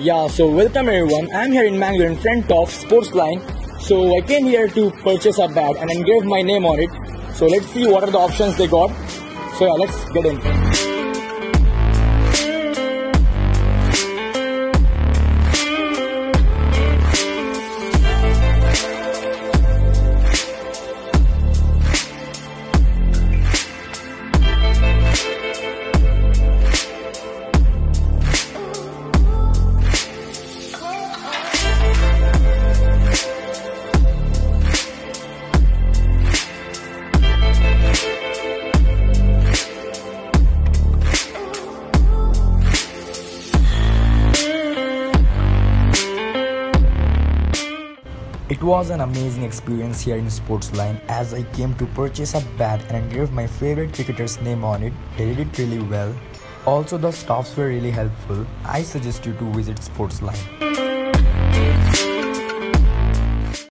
Yeah, so welcome everyone. I'm here in Mangalore in front of SPORTSLINE. So I came here to purchase a bag and engrave my name on it. So let's see what are the options they got. So yeah, let's get in. It was an amazing experience here in SPORTSLINE as I came to purchase a bat and engrave my favorite cricketer's name on it. They did it really well. Also, the staffs were really helpful. I suggest you to visit SPORTSLINE.